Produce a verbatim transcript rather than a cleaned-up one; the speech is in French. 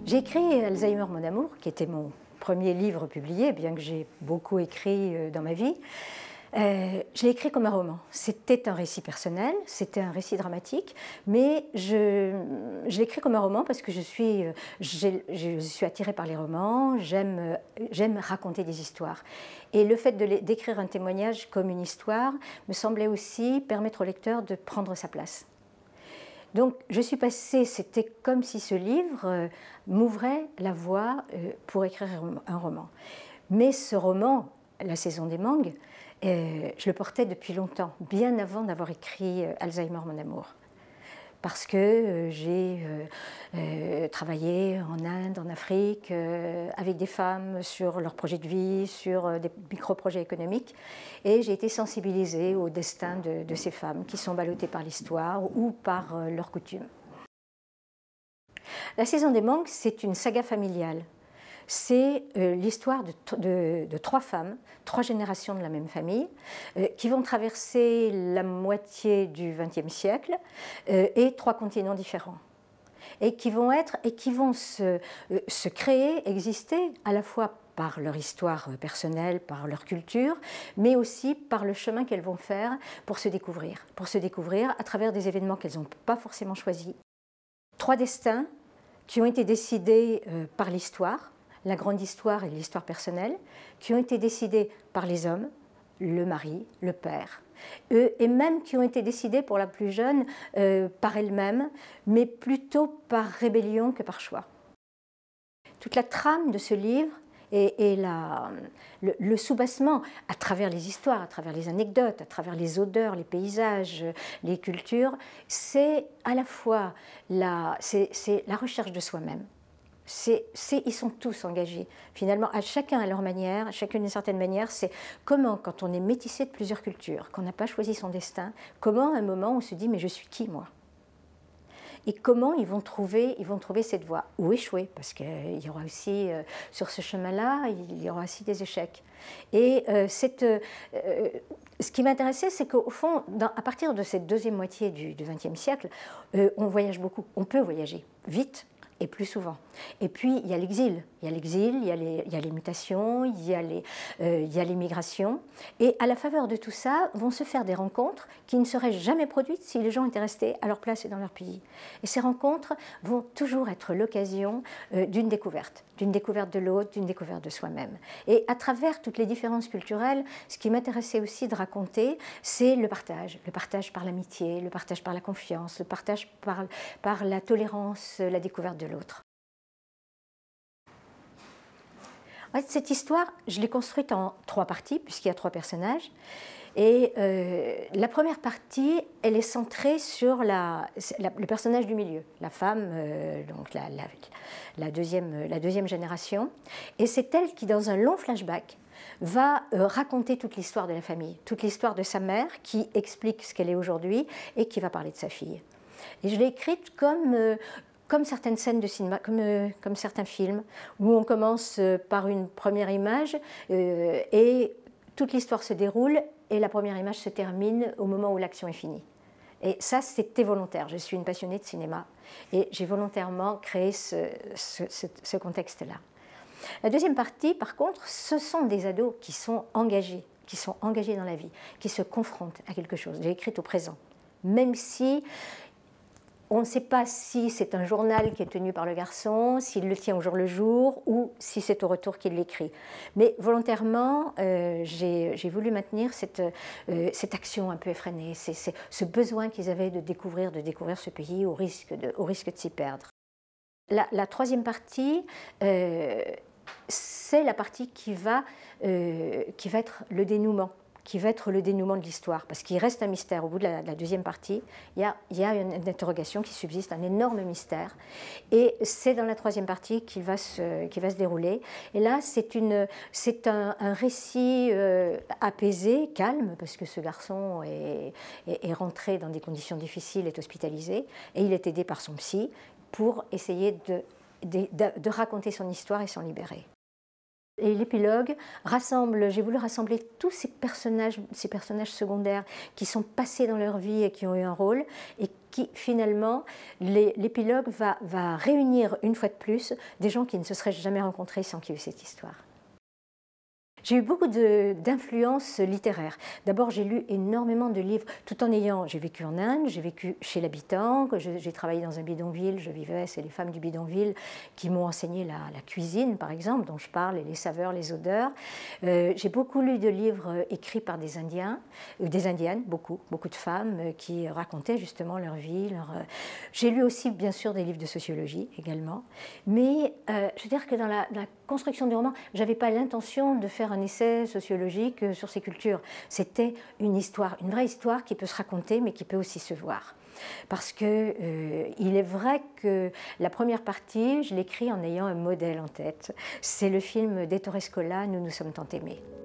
J'ai écrit Alzheimer, mon amour, qui était mon premier livre publié, bien que j'ai beaucoup écrit dans ma vie. Euh, je l'ai écrit comme un roman. C'était un récit personnel, c'était un récit dramatique, mais je, je l'ai écrit comme un roman parce que je suis, je suis attirée par les romans, j'aime raconter des histoires. Et le fait d'écrire un témoignage comme une histoire me semblait aussi permettre au lecteur de prendre sa place. Donc je suis passée, c'était comme si ce livre euh, m'ouvrait la voie euh, pour écrire un roman. Mais ce roman, La saison des mangues, euh, je le portais depuis longtemps, bien avant d'avoir écrit euh, Alzheimer, mon amour. Parce que euh, j'ai euh, euh, travaillé en Inde, en Afrique, euh, avec des femmes sur leurs projets de vie, sur euh, des micro-projets économiques. Et j'ai été sensibilisée au destin de, de ces femmes qui sont ballottées par l'histoire ou par euh, leurs coutumes. La saison des mangues, c'est une saga familiale. C'est euh, l'histoire de, de, de trois femmes, trois générations de la même famille, euh, qui vont traverser la moitié du vingtième siècle euh, et trois continents différents. Et qui vont, être, et qui vont se, euh, se créer, exister, à la fois par leur histoire personnelle, par leur culture, mais aussi par le chemin qu'elles vont faire pour se découvrir, pour se découvrir à travers des événements qu'elles n'ont pas forcément choisis. Trois destins qui ont été décidés euh, par l'histoire, la grande histoire et l'histoire personnelle, qui ont été décidées par les hommes, le mari, le père, eux, et même qui ont été décidées pour la plus jeune euh, par elle-même, mais plutôt par rébellion que par choix. Toute la trame de ce livre et, et la, le, le soubassement à travers les histoires, à travers les anecdotes, à travers les odeurs, les paysages, les cultures, c'est à la fois la, c'est, c'est la recherche de soi-même. C'est, c'est, ils sont tous engagés. Finalement, à chacun à leur manière, chacune d'une certaine manière, c'est comment, quand on est métissé de plusieurs cultures, qu'on n'a pas choisi son destin, comment à un moment on se dit « mais je suis qui, moi ?» Et comment ils vont trouver, ils vont trouver cette voie, ou échouer, parce qu'il y aura aussi, euh, sur ce chemin-là, il y aura aussi des échecs. Et euh, cette, euh, ce qui m'intéressait, c'est qu'au fond, dans, à partir de cette deuxième moitié du vingtième siècle, euh, on voyage beaucoup, on peut voyager vite, et plus souvent. Et puis, il y a l'exil. Il y a l'exil, il y a les, il y a les mutations, il y a les, euh, il y a les migrations. Et à la faveur de tout ça, vont se faire des rencontres qui ne seraient jamais produites si les gens étaient restés à leur place et dans leur pays. Et ces rencontres vont toujours être l'occasion euh, d'une découverte, d'une découverte de l'autre, d'une découverte de soi-même. Et à travers toutes les différences culturelles, ce qui m'intéressait aussi de raconter, c'est le partage. Le partage par l'amitié, le partage par la confiance, le partage par, par la tolérance, la découverte de l'autre. En fait, cette histoire, je l'ai construite en trois parties, puisqu'il y a trois personnages. Et euh, la première partie, elle est centrée sur la, la, le personnage du milieu, la femme, euh, donc la, la, la, deuxième, la deuxième génération. Et c'est elle qui, dans un long flashback, va euh, raconter toute l'histoire de la famille, toute l'histoire de sa mère, qui explique ce qu'elle est aujourd'hui et qui va parler de sa fille. Et je l'ai écrite comme... Euh, Comme certaines scènes de cinéma, comme, euh, comme certains films, où on commence euh, par une première image euh, et toute l'histoire se déroule et la première image se termine au moment où l'action est finie. Et ça, c'était volontaire. Je suis une passionnée de cinéma et j'ai volontairement créé ce, ce, ce, ce contexte-là. La deuxième partie, par contre, ce sont des ados qui sont engagés, qui sont engagés dans la vie, qui se confrontent à quelque chose. J'ai écrit au présent, même si on ne sait pas si c'est un journal qui est tenu par le garçon, s'il le tient au jour le jour ou si c'est au retour qu'il l'écrit. Mais volontairement, euh, j'ai voulu maintenir cette, euh, cette action un peu effrénée, c'est, c'est ce besoin qu'ils avaient de découvrir, de découvrir ce pays au risque de, au risque de s'y perdre. La, la troisième partie, euh, c'est la partie qui va, euh, qui va être le dénouement. qui va être le dénouement de l'histoire, parce qu'il reste un mystère. Au bout de la, de la deuxième partie, il y a, il y a une, une interrogation qui subsiste, un énorme mystère, et c'est dans la troisième partie qu'il va se, qu'il va se dérouler. Et là, c'est un, un récit euh, apaisé, calme, parce que ce garçon est, est, est rentré dans des conditions difficiles, est hospitalisé, et il est aidé par son psy pour essayer de, de, de, de raconter son histoire et s'en libérer. Et l'épilogue rassemble, j'ai voulu rassembler tous ces personnages, ces personnages secondaires qui sont passés dans leur vie et qui ont eu un rôle, et qui finalement, l'épilogue va, va réunir une fois de plus des gens qui ne se seraient jamais rencontrés sans qu'il y ait eu cette histoire. J'ai eu beaucoup d'influences littéraires. D'abord, j'ai lu énormément de livres, tout en ayant... J'ai vécu en Inde, j'ai vécu chez l'habitant, j'ai travaillé dans un bidonville, je vivais, c'est les femmes du bidonville qui m'ont enseigné la, la cuisine, par exemple, dont je parle, et les saveurs, les odeurs. Euh, j'ai beaucoup lu de livres écrits par des Indiens, euh, des Indiennes, beaucoup, beaucoup de femmes euh, qui racontaient justement leur vie. Leur, euh... J'ai lu aussi, bien sûr, des livres de sociologie également. Mais euh, je veux dire que dans la, dans la construction du roman, je n'avais pas l'intention de faire un essai sociologique sur ces cultures. C'était une histoire, une vraie histoire qui peut se raconter, mais qui peut aussi se voir. Parce que euh, il est vrai que la première partie, je l'écris en ayant un modèle en tête. C'est le film d'Ettore Scola, Nous nous sommes tant aimés.